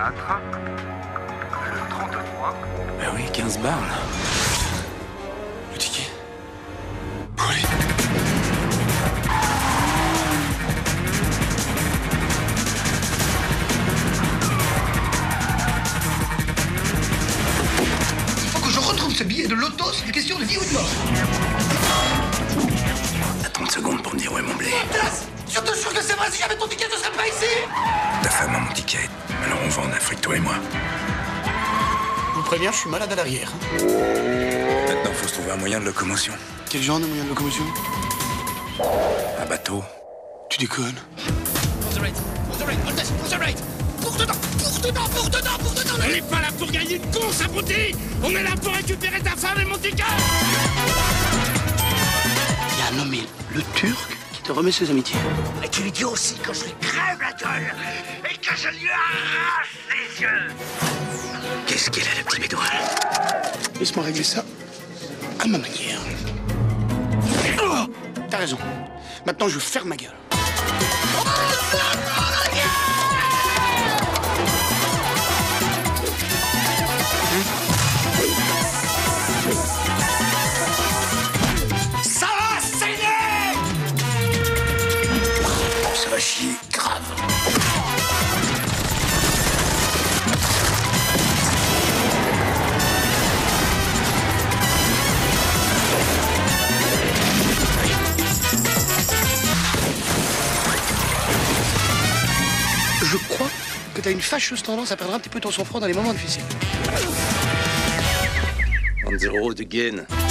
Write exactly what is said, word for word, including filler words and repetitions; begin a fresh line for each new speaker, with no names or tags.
quatre, le trente-trois.
Bah oui, quinze bars, là. Le ticket. Oui.
Il faut que je retrouve ce billet de loto, c'est une question de vie ou de mort.
T'as trente secondes pour me dire où est mon blé.
Je te jure que c'est vrai, si j'avais ton ticket, je serais pas ici.
Ta femme a mon ticket. Alors on va en Afrique, toi et moi.
Je vous préviens, je suis malade à l'arrière.
Maintenant, faut se trouver un moyen de locomotion.
Quel genre de moyen de locomotion?
Un bateau.
Tu déconnes.
Pour the right, pour the right, Altesse, pour the right. Pour dedans, pour dedans, pour dedans, pour dedans. On n'est pas là pour gagner de course, abruti. On est là pour récupérer ta femme et mon ticket.
Il y a un nommé le Turc qui te remet ses amitiés.
Et tu lui dis aussi que je lui crève la gueule et que je lui arrache les yeux.
Qu'est-ce qu'il a, le petit bédouin? Laisse-moi régler ça à ma manière. Oh, t'as raison. Maintenant, je ferme ma gueule.
Ça va saigner.
Ça va chier grave. Je crois que t'as une fâcheuse tendance à perdre un petit peu ton sang-froid dans les moments difficiles.
On the road again.